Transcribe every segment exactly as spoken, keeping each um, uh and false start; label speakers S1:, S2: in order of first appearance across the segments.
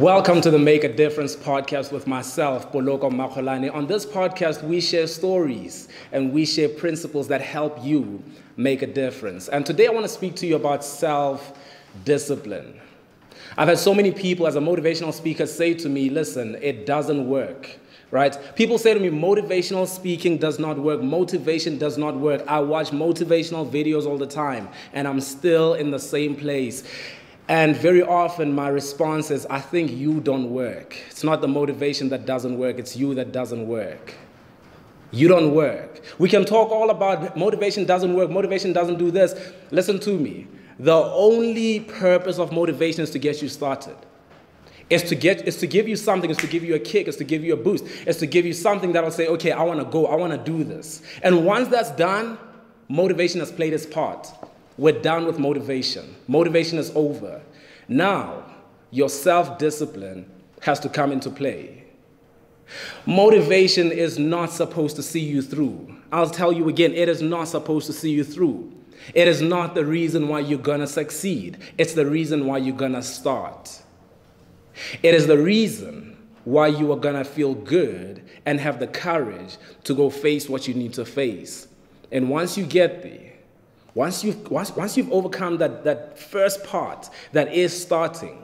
S1: Welcome to the Make a Difference podcast with myself, Poloko Makholane. On this podcast, we share stories and we share principles that help you make a difference. And today I want to speak to you about self-discipline. I've had so many people as a motivational speaker say to me, listen, it doesn't work, right? People say to me, motivational speaking does not work. Motivation does not work. I watch motivational videos all the time and I'm still in the same place. And very often my response is, I think you don't work. It's not the motivation that doesn't work, it's you that doesn't work. You don't work. We can talk all about motivation doesn't work, motivation doesn't do this. Listen to me. The only purpose of motivation is to get you started. It's to get, it's to give you something, it's to give you a kick, it's to give you a boost. It's to give you something that'll say, okay, I want to go, I want to do this. And once that's done, motivation has played its part. We're done with motivation. Motivation is over. Now, your self-discipline has to come into play. Motivation is not supposed to see you through. I'll tell you again, it is not supposed to see you through. It is not the reason why you're going to succeed. It's the reason why you're going to start. It is the reason why you are going to feel good and have the courage to go face what you need to face. And once you get there, Once you've, once, once you've overcome that, that first part that is starting,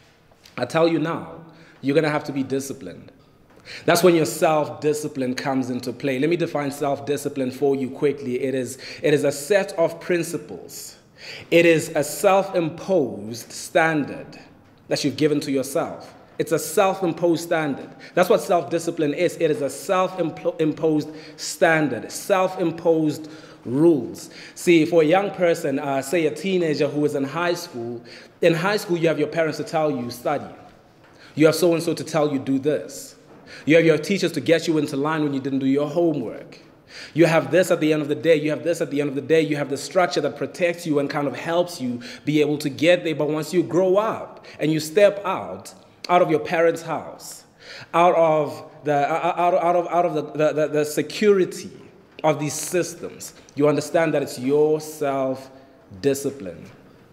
S1: I tell you now, you're going to have to be disciplined. That's when your self-discipline comes into play. Let me define self-discipline for you quickly. It is, it is a set of principles. It is a self-imposed standard that you've given to yourself. It's a self-imposed standard. That's what self-discipline is. It is a self-imposed standard, self-imposed rules. See, for a young person, uh, say a teenager who is in high school, in high school you have your parents to tell you study. You have so-and-so to tell you do this. You have your teachers to get you into line when you didn't do your homework. You have this at the end of the day. You have this at the end of the day. You have the structure that protects you and kind of helps you be able to get there. But once you grow up and you step out, out of your parents' house, out of the, out, out of, out of the, the, the security of these systems, you understand that it's your self-discipline.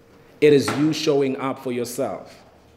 S1: It is you showing up for yourself.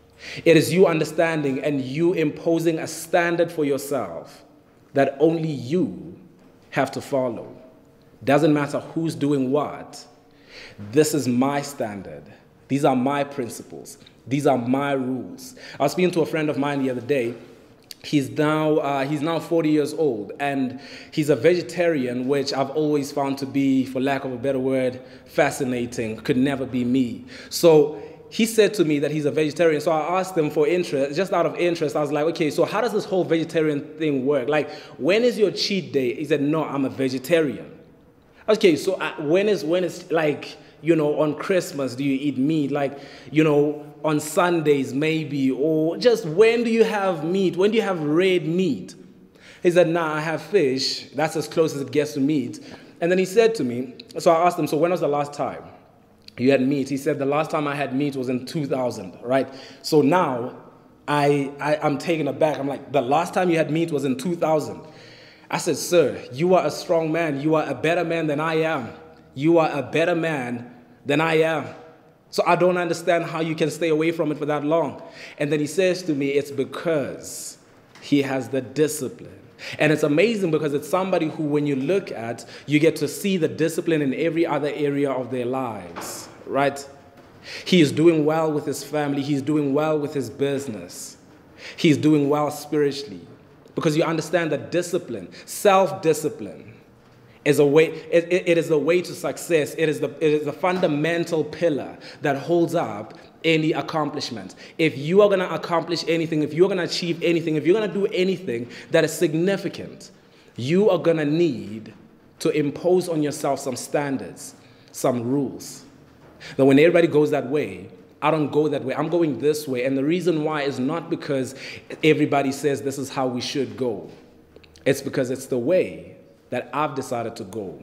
S1: It is you understanding and you imposing a standard for yourself that only you have to follow. Doesn't matter who's doing what. This is my standard. These are my principles. These are my rules. I was speaking to a friend of mine the other day. He's now, uh, he's now forty years old, and he's a vegetarian, which I've always found to be, for lack of a better word, fascinating. Could never be me. So he said to me that he's a vegetarian. So I asked him for interest, just out of interest. I was like, okay, so how does this whole vegetarian thing work? Like, when is your cheat day? He said, no, I'm a vegetarian. Okay, so uh, when is, when is, like, you know, on Christmas, do you eat meat? Like, you know, on Sundays maybe, or just when do you have meat? When do you have red meat? He said, nah, I have fish. That's as close as it gets to meat. And then he said to me, so I asked him, so when was the last time you had meat? He said, the last time I had meat was in two thousand, right? So now I, I, I'm taken aback. I'm like, the last time you had meat was in two thousand. I said, sir, you are a strong man. You are a better man than I am. You are a better man than I am. So I don't understand how you can stay away from it for that long. And then he says to me, it's because he has the discipline. And it's amazing because it's somebody who, when you look at, you get to see the discipline in every other area of their lives, right? He is doing well with his family. He's doing well with his business. He's doing well spiritually. Because you understand that discipline, self-discipline, is a way, it, it, it is the way to success. It is the, it is the fundamental pillar that holds up any accomplishment. If you are going to accomplish anything, if you're going to achieve anything, if you're going to do anything that is significant, you are going to need to impose on yourself some standards, some rules. Now, when everybody goes that way, I don't go that way. I'm going this way. And the reason why is not because everybody says this is how we should go. It's because it's the way that I've decided to go.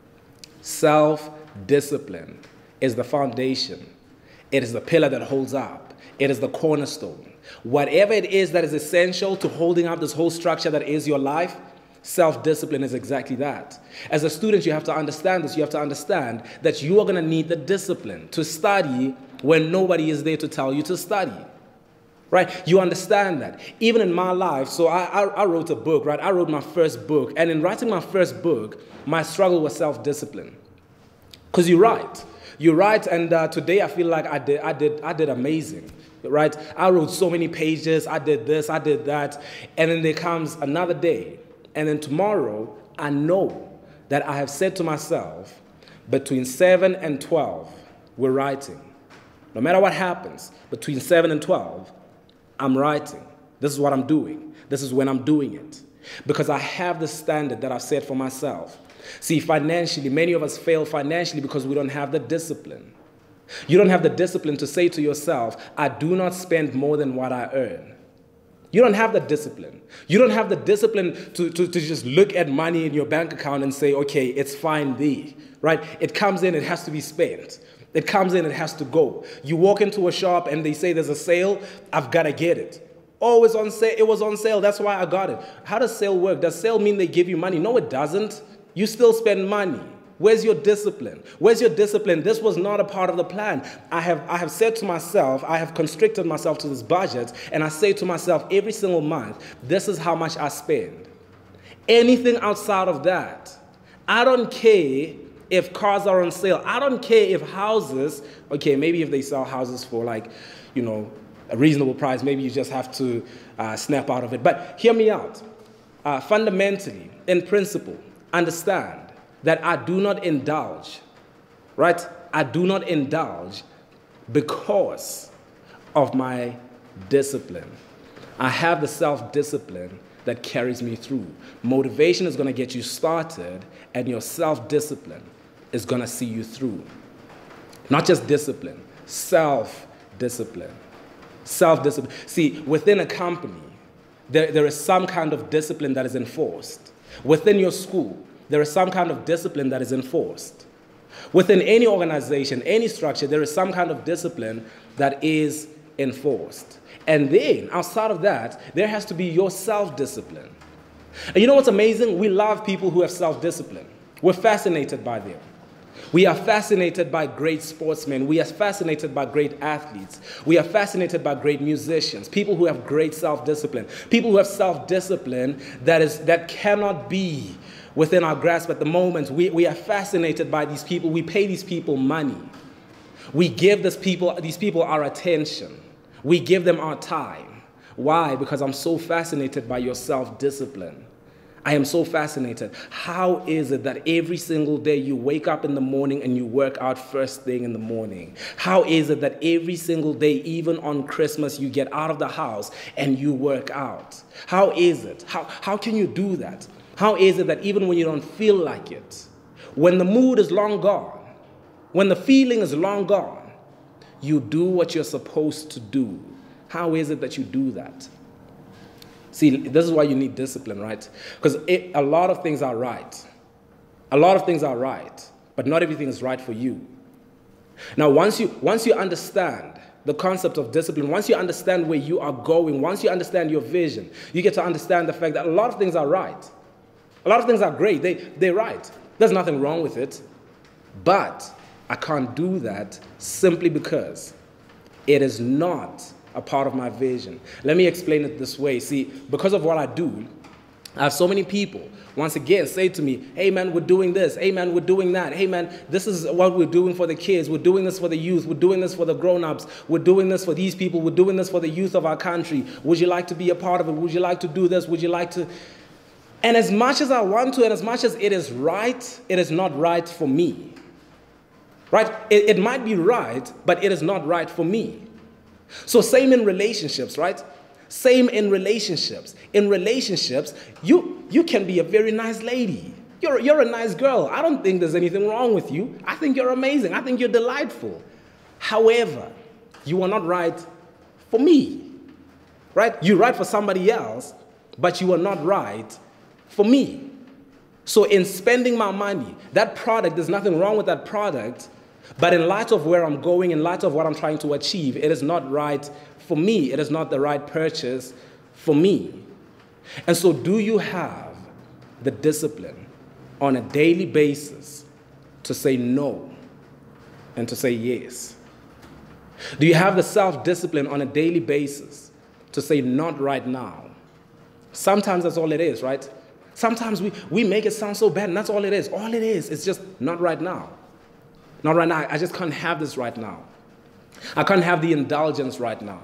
S1: Self-discipline is the foundation. It is the pillar that holds up. It is the cornerstone. Whatever it is that is essential to holding up this whole structure that is your life, self-discipline is exactly that. As a student, you have to understand this. You have to understand that you are going to need the discipline to study when nobody is there to tell you to study. right? You understand that. Even in my life, so I, I, I wrote a book, right? I wrote my first book. And in writing my first book, my struggle was self-discipline. Because you write. You write, and uh, today I feel like I did, I, did, I did amazing, right? I wrote so many pages. I did this, I did that. And then there comes another day. And then tomorrow, I know that I have said to myself, between seven and twelve, we're writing. No matter what happens, between seven and twelve, I'm writing. This is what I'm doing. This is when I'm doing it. Because I have the standard that I've set for myself. See, financially, many of us fail financially because we don't have the discipline. You don't have the discipline to say to yourself, I do not spend more than what I earn. You don't have the discipline. You don't have the discipline to, to, to just look at money in your bank account and say, okay, it's fine there, right? It comes in, it has to be spent. It comes in, it has to go. You walk into a shop and they say there's a sale, I've got to get it. Oh, it's on sale. It was on sale, that's why I got it. How does sale work? Does sale mean they give you money? No, it doesn't. You still spend money. Where's your discipline? Where's your discipline? This was not a part of the plan. I have, I have said to myself, I have constricted myself to this budget, and I say to myself every single month, this is how much I spend. Anything outside of that, I don't care if cars are on sale. I don't care if houses, okay, maybe if they sell houses for like, you know, a reasonable price, maybe you just have to uh, snap out of it. But hear me out. Uh, fundamentally, in principle, understand that I do not indulge, right? I do not indulge because of my discipline. I have the self-discipline that carries me through. Motivation is going to get you started, and your self-discipline is going to see you through. Not just discipline, self-discipline. Self-discipline. See, within a company, there, there is some kind of discipline that is enforced. Within your school, there is some kind of discipline that is enforced. Within any organization, any structure, there is some kind of discipline that is enforced. And then, outside of that, there has to be your self-discipline. And you know what's amazing? We love people who have self-discipline. We're fascinated by them. We are fascinated by great sportsmen. We are fascinated by great athletes. We are fascinated by great musicians, people who have great self-discipline, people who have self-discipline that is, that cannot be within our grasp at the moment. We, we are fascinated by these people. We pay these people money. We give this people, these people our attention. We give them our time. Why? Because I'm so fascinated by your self-discipline. I am so fascinated. How is it that every single day you wake up in the morning and you work out first thing in the morning? How is it that every single day, even on Christmas, you get out of the house and you work out? How is it? How, how can you do that? How is it that even when you don't feel like it, when the mood is long gone, when the feeling is long gone, you do what you're supposed to do? How is it that you do that? See, this is why you need discipline, right? Because a lot of things are right. A lot of things are right, but not everything is right for you. Now, once you, once you understand the concept of discipline, once you understand where you are going, once you understand your vision, you get to understand the fact that a lot of things are right. A lot of things are great. They, they're right. There's nothing wrong with it. But I can't do that simply because it is not a part of my vision. Let me explain it this way. See, because of what I do, I have so many people, once again, say to me, hey man, we're doing this. Hey man, we're doing that. Hey man, this is what we're doing for the kids. We're doing this for the youth. We're doing this for the grown-ups. We're doing this for these people. We're doing this for the youth of our country. Would you like to be a part of it? Would you like to do this? Would you like to? And as much as I want to, and as much as it is right, it is not right for me. Right? It, it might be right, but it is not right for me. So same in relationships, right? Same in relationships. In relationships, you, you can be a very nice lady. You're, you're a nice girl. I don't think there's anything wrong with you. I think you're amazing. I think you're delightful. However, you are not right for me, right? You're right for somebody else, but you are not right for me. So in spending my money, that product, there's nothing wrong with that product, but in light of where I'm going, in light of what I'm trying to achieve, it is not right for me. It is not the right purchase for me. And so do you have the discipline on a daily basis to say no and to say yes? Do you have the self-discipline on a daily basis to say, not right now. Sometimes that's all it is, right? Sometimes we, we make it sound so bad, and that's all it is. All it is is just not right now. Not right now. I just can't have this right now. I can't have the indulgence right now.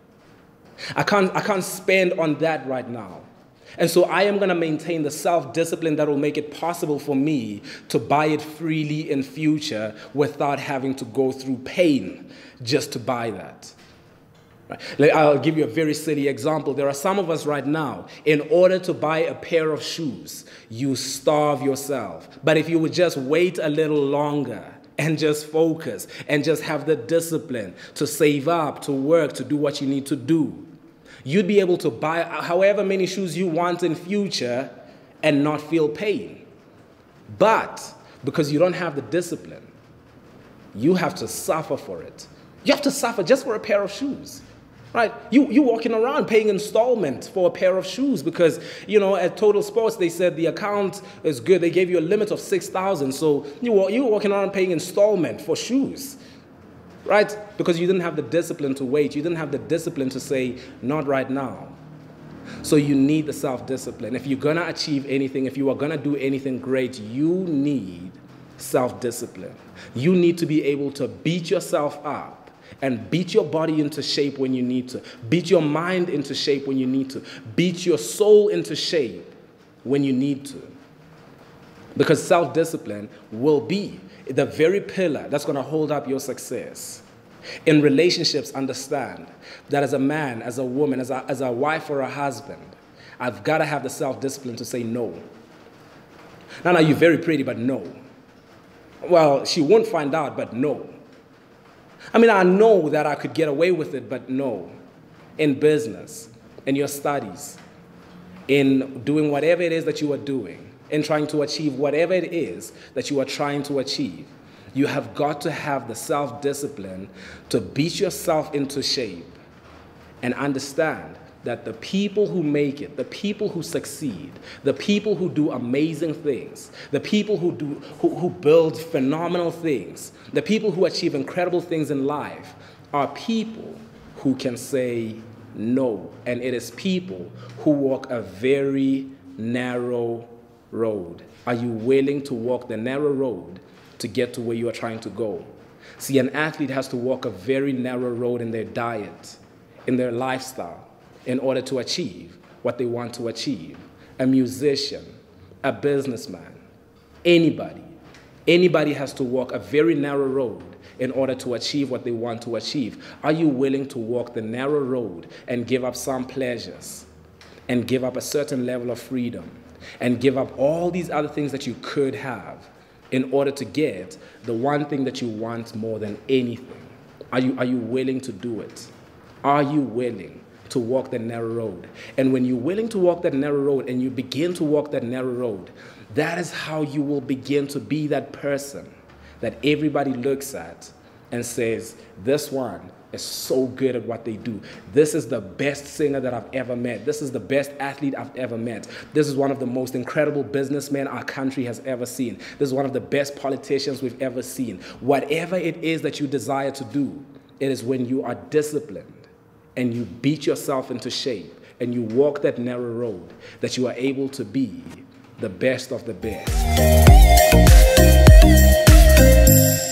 S1: I can't, I can't spend on that right now. And so I am going to maintain the self-discipline that will make it possible for me to buy it freely in future without having to go through pain just to buy that. Right? I'll give you a very silly example. There are some of us right now, in order to buy a pair of shoes, you starve yourself. But if you would just wait a little longer and just focus and just have the discipline to save up, to work, to do what you need to do, you'd be able to buy however many shoes you want in future and not feel pain. But because you don't have the discipline, you have to suffer for it. You have to suffer just for a pair of shoes. Right? You, you're walking around paying installment for a pair of shoes because, you know, at Total Sports, they said the account is good. They gave you a limit of six thousand. So you, you're walking around paying installment for shoes. Right? Because you didn't have the discipline to wait. You didn't have the discipline to say, not right now. So you need the self-discipline. If you're going to achieve anything, if you are going to do anything great, you need self-discipline. You need to be able to beat yourself up and beat your body into shape when you need to. Beat your mind into shape when you need to. Beat your soul into shape when you need to. Because self-discipline will be the very pillar that's going to hold up your success. In relationships, understand that as a man, as a woman, as a, as a wife or a husband, I've got to have the self-discipline to say no. Now, now, you're very pretty, but no. Well, she won't find out, but no. I mean, I know that I could get away with it, but no. In business, in your studies, in doing whatever it is that you are doing, in trying to achieve whatever it is that you are trying to achieve, you have got to have the self-discipline to beat yourself into shape and understand that the people who make it, the people who succeed, the people who do amazing things, the people who, do, who, who build phenomenal things, the people who achieve incredible things in life are people who can say no. And it is people who walk a very narrow road. Are you willing to walk the narrow road to get to where you are trying to go? See, an athlete has to walk a very narrow road in their diet, in their lifestyle, in order to achieve what they want to achieve. A musician, a businessman, anybody, anybody has to walk a very narrow road in order to achieve what they want to achieve. Are you willing to walk the narrow road and give up some pleasures and give up a certain level of freedom and give up all these other things that you could have in order to get the one thing that you want more than anything? Are you, are you willing to do it? Are you willing to walk that narrow road? And when you're willing to walk that narrow road and you begin to walk that narrow road, that is how you will begin to be that person that everybody looks at and says, this one is so good at what they do. This is the best singer that I've ever met. This is the best athlete I've ever met. This is one of the most incredible businessmen our country has ever seen. This is one of the best politicians we've ever seen. Whatever it is that you desire to do, it is when you are disciplined and you beat yourself into shape and you walk that narrow road that you are able to be the best of the best.